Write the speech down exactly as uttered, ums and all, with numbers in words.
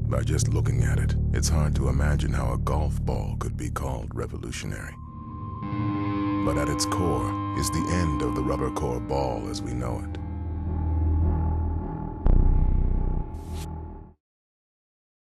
By just looking at it, it's hard to imagine how a golf ball could be called revolutionary. But at its core is the end of the rubber core ball as we know it.